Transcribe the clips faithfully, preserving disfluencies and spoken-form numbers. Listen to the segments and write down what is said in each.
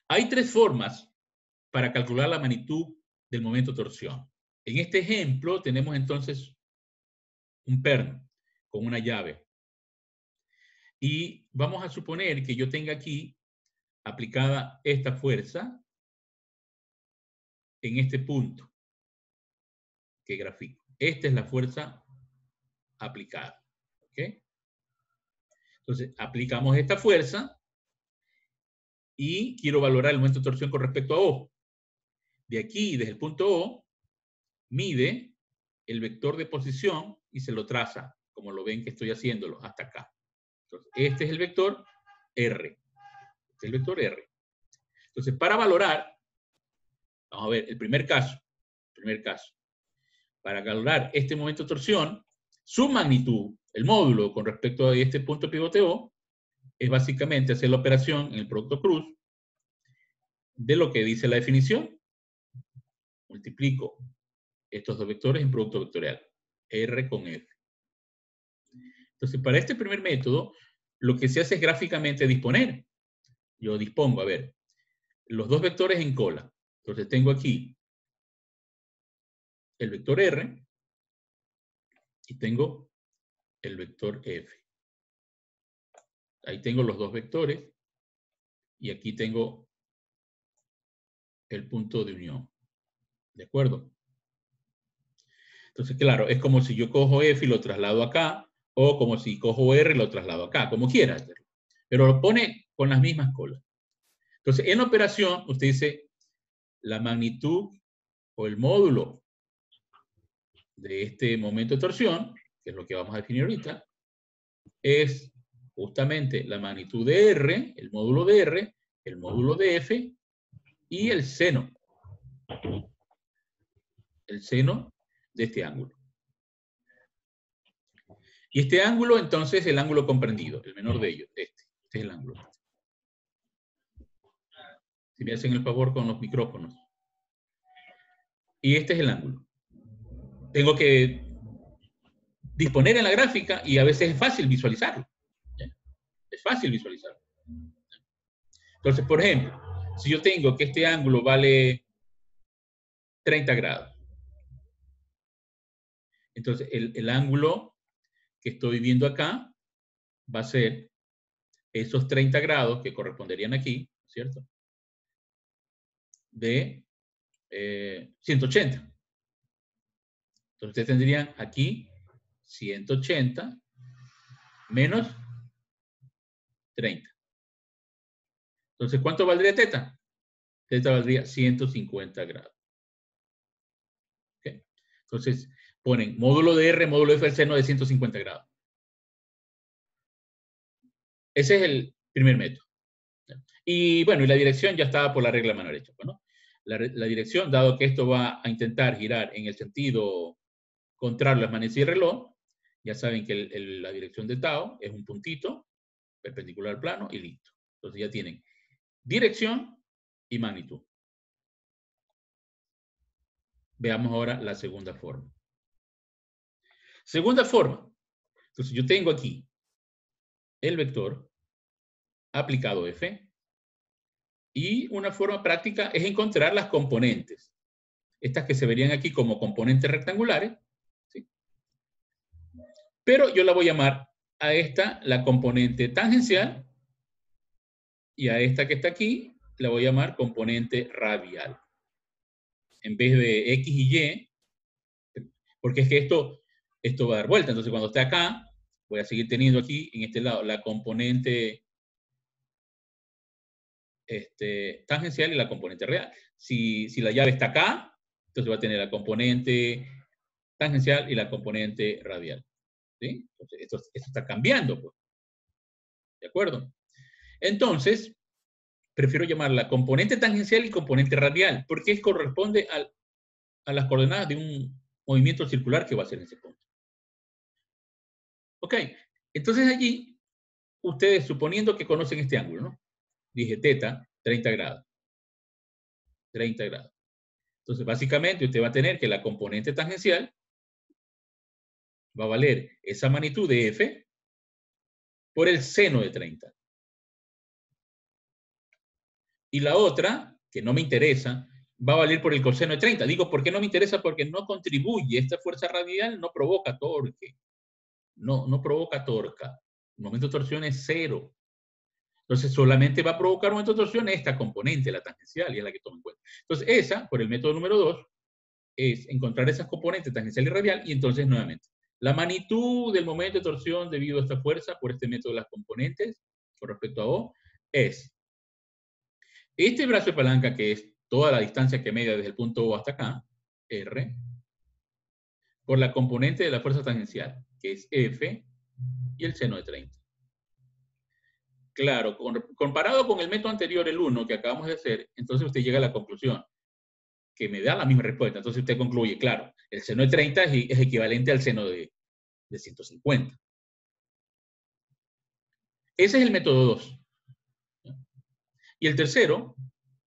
Hay tres formas para calcular la magnitud del momento de torsión. En este ejemplo tenemos entonces un perno con una llave. Y vamos a suponer que yo tenga aquí aplicada esta fuerza en este punto que grafico. Esta es la fuerza aplicada. ¿Ok? Entonces, aplicamos esta fuerza y quiero valorar el momento de torsión con respecto a O. De aquí, desde el punto O, mide el vector de posición y se lo traza, como lo ven que estoy haciéndolo, hasta acá. Entonces, este es el vector R. Este es el vector R. Entonces, para valorar, vamos a ver, el primer caso, primer caso, para valorar este momento de torsión, su magnitud, el módulo con respecto a este punto pivote O, es básicamente hacer la operación en el producto cruz de lo que dice la definición. Multiplico estos dos vectores en producto vectorial, R con F. Entonces, para este primer método, lo que se hace es gráficamente disponer. Yo dispongo, a ver, los dos vectores en cola. Entonces, tengo aquí el vector R y tengo el vector F. Ahí tengo los dos vectores y aquí tengo el punto de unión. ¿De acuerdo? Entonces, claro, es como si yo cojo F y lo traslado acá, o como si cojo R y lo traslado acá, como quiera hacerlo. Pero lo pone con las mismas colas. Entonces, en operación, usted dice la magnitud o el módulo de este momento de torsión, que es lo que vamos a definir ahorita, es justamente la magnitud de R, el módulo de R, el módulo de F y el seno. El seno de este ángulo. Y este ángulo, entonces, es el ángulo comprendido, el menor de ellos, este. Este es el ángulo. Si me hacen el favor con los micrófonos. Y este es el ángulo. Tengo que disponer en la gráfica y a veces es fácil visualizarlo. Es fácil visualizarlo. Entonces, por ejemplo, si yo tengo que este ángulo vale treinta grados, entonces el, el ángulo que estoy viendo acá va a ser esos treinta grados que corresponderían aquí, ¿cierto? De eh, ciento ochenta. Entonces ustedes tendrían aquí ciento ochenta menos treinta. Entonces, ¿cuánto valdría teta? Teta valdría ciento cincuenta grados. ¿Okay? Entonces, ponen módulo de R, módulo de F al seno de ciento cincuenta grados. Ese es el primer método. Y bueno, y la dirección ya estaba por la regla de mano derecha. ¿No? La, la dirección, dado que esto va a intentar girar en el sentido contrario a las manecillas y reloj, ya saben que el, el, la dirección de Tao es un puntito perpendicular al plano y listo. Entonces ya tienen dirección y magnitud. Veamos ahora la segunda forma. Segunda forma. Entonces yo tengo aquí el vector aplicado F y una forma práctica es encontrar las componentes. Estas que se verían aquí como componentes rectangulares. ¿Sí? Pero yo la voy a llamar a esta la componente tangencial y a esta que está aquí la voy a llamar componente radial. En vez de X y Y, porque es que esto, esto va a dar vuelta. Entonces, cuando esté acá, voy a seguir teniendo aquí, en este lado, la componente este, tangencial y la componente real. Si, si la llave está acá, entonces va a tener la componente tangencial y la componente radial. ¿Sí? Entonces, esto, esto está cambiando, pues. ¿De acuerdo? Entonces, prefiero llamarla componente tangencial y componente radial, porque corresponde al, a las coordenadas de un movimiento circular que va a ser en ese punto. Ok, entonces allí, ustedes suponiendo que conocen este ángulo, ¿no? Dije teta, treinta grados. treinta grados. Entonces, básicamente, usted va a tener que la componente tangencial va a valer esa magnitud de F por el seno de treinta. Y la otra, que no me interesa, va a valer por el coseno de treinta. Digo, ¿por qué no me interesa? Porque no contribuye. Esta fuerza radial no provoca torque. No, no provoca torca. El momento de torsión es cero. Entonces, solamente va a provocar un momento de torsión esta componente, la tangencial, y es la que tomo en cuenta. Entonces, esa, por el método número dos, es encontrar esas componentes tangencial y radial, y entonces, nuevamente, la magnitud del momento de torsión debido a esta fuerza por este método de las componentes, con respecto a O, es este brazo de palanca, que es toda la distancia que media desde el punto O hasta acá, R, por la componente de la fuerza tangencial, que es F, y el seno de treinta. Claro, con, comparado con el método anterior, el uno, que acabamos de hacer, entonces usted llega a la conclusión, que me da la misma respuesta. Entonces usted concluye, claro, el seno de treinta es, es equivalente al seno de, de ciento cincuenta. Ese es el método dos. Y el tercero,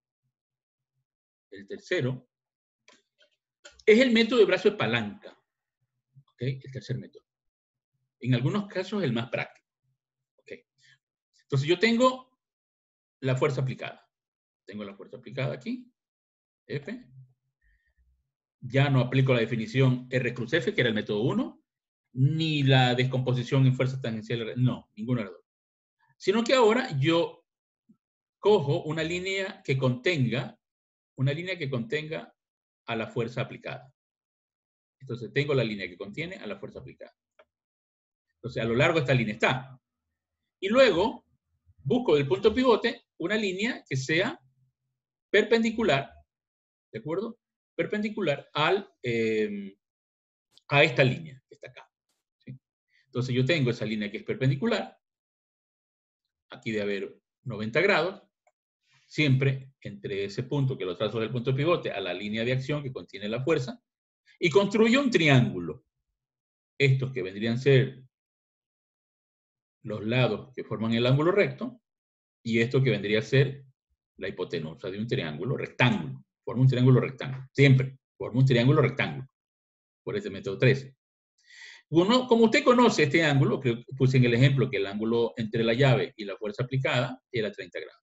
el tercero, es el método de brazo de palanca. ¿Okay? El tercer método. En algunos casos el más práctico. ¿Okay? Entonces yo tengo la fuerza aplicada. Tengo la fuerza aplicada aquí, F. Ya no aplico la definición R cruz F, que era el método uno, ni la descomposición en fuerza tangencial. No, ninguna de las dos. Sino que ahora yo cojo una línea que contenga, una línea que contenga a la fuerza aplicada. Entonces tengo la línea que contiene a la fuerza aplicada. Entonces a lo largo de esta línea está. Y luego busco del punto pivote una línea que sea perpendicular, ¿de acuerdo? Perpendicular al, eh, a esta línea que está acá. ¿Sí? Entonces yo tengo esa línea que es perpendicular. Aquí debe haber noventa grados. Siempre entre ese punto que lo trazo del punto pivote a la línea de acción que contiene la fuerza. Y construyo un triángulo. Estos que vendrían a ser los lados que forman el ángulo recto. Y esto que vendría a ser la hipotenusa de un triángulo rectángulo. Forma un triángulo rectángulo. Siempre forma un triángulo rectángulo. Por ese método trece. Uno, como usted conoce este ángulo, que puse en el ejemplo que el ángulo entre la llave y la fuerza aplicada era treinta grados.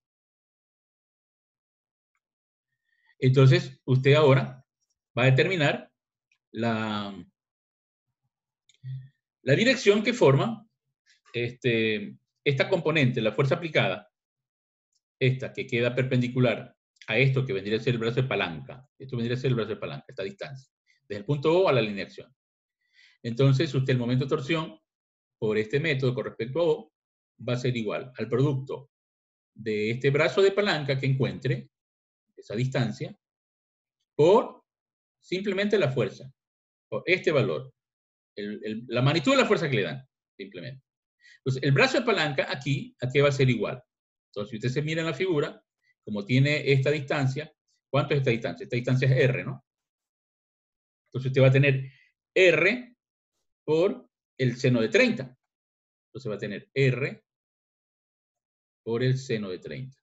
Entonces, usted ahora va a determinar la, la dirección que forma este, esta componente, la fuerza aplicada, esta que queda perpendicular a esto que vendría a ser el brazo de palanca. Esto vendría a ser el brazo de palanca, esta distancia, desde el punto O a la línea de acción. Entonces, usted el momento de torsión por este método con respecto a O va a ser igual al producto de este brazo de palanca que encuentre, esa distancia, por simplemente la fuerza, por este valor, el, el, la magnitud de la fuerza que le dan, simplemente. Entonces, el brazo de palanca aquí, ¿a qué va a ser igual? Entonces, si usted se mira en la figura, como tiene esta distancia, ¿cuánto es esta distancia? Esta distancia es R, ¿no? Entonces, usted va a tener R por el seno de treinta. Entonces, va a tener R por el seno de treinta.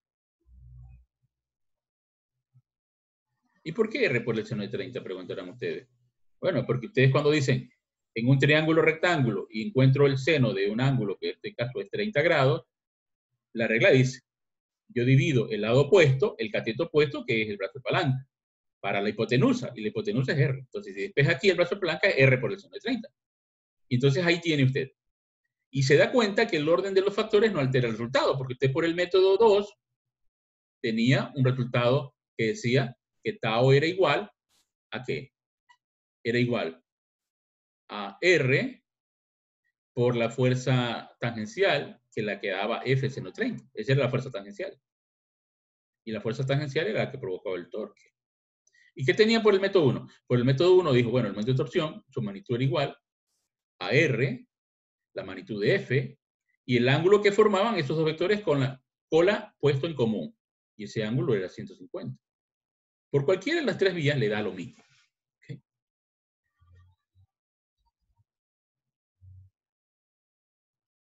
¿Y por qué R por el seno de treinta? Preguntarán ustedes. Bueno, porque ustedes cuando dicen en un triángulo rectángulo y encuentro el seno de un ángulo, que en este caso es treinta grados, la regla dice, yo divido el lado opuesto, el cateto opuesto, que es el brazo de palanca, para la hipotenusa, y la hipotenusa es R. Entonces, si despeja aquí el brazo de palanca, es R por el seno de treinta. Y entonces ahí tiene usted. Y se da cuenta que el orden de los factores no altera el resultado, porque usted por el método dos tenía un resultado que decía que tau era igual a ¿qué? Era igual a R por la fuerza tangencial que la que daba F seno treinta. Esa era la fuerza tangencial. Y la fuerza tangencial era la que provocaba el torque. ¿Y qué tenía por el método uno? Por el método uno dijo, bueno, el momento de torsión, su magnitud era igual a R, la magnitud de F, y el ángulo que formaban esos dos vectores con la cola puesto en común. Y ese ángulo era ciento cincuenta. Por cualquiera de las tres vías le da lo mismo.